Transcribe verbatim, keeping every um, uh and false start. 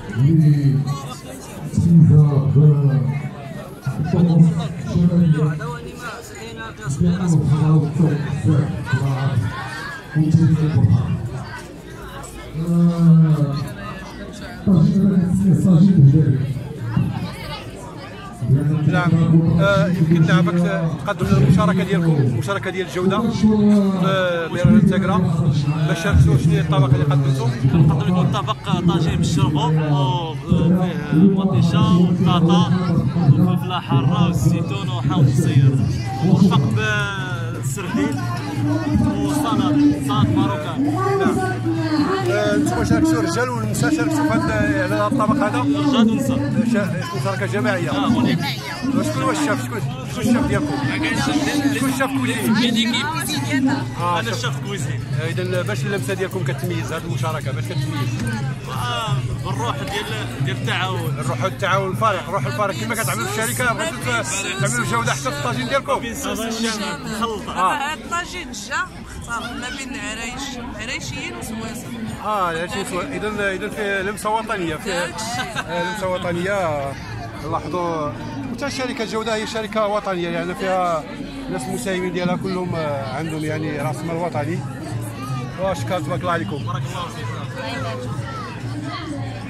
نعم يمكن نعرفك تقدم لنا المشاركه ديالكم، المشاركه ديال الجوده في الانستغرام باش شاركتوا. شنو هي الطبق اللي قدمتوا؟ كنقدم لكم طبق طاجين بالشربو وفيه مطيشه والبطاطا والفلفله حاره والزيتون وحامض السير، ومرفق بالسردين وسلطه سلطه ماروكان. نعم انتم شاركتوا رجال ونساء، شاركتوا في هذا على الطبق هذا؟ رجال ونساء، مشاركه جماعيه. اه جماعيه. شكون هو الشاف؟ شكون شكون الشاف ديالكم؟ شكون الشاف كويزين؟ انا الشاف كويزين. اذا باش اللمسه ديالكم كتميز هذه المشاركه باش كتميز؟ بالروح ديال ديال التعاون، الروح التعاون الفريق، الروح الفريق كما كتعملوا في الشركه بغيتوا تعملوا جوده حتى في الطاجين ديالكم. مخلطه. هذا الطاجين جا اختار ما بين العرايش عرايشيين وسواسه. اه العرايشيين اذا اذا فيه لمسه وطنيه، فيه لمسه وطنيه. لاحظوا حتى الشركه الجوده هي شركه وطنيه، يعني فيها ناس المساهمين ديالها كلهم عندهم يعني راس مال وطني. وشكرا تبارك الله عليكم. بارك الله فيك.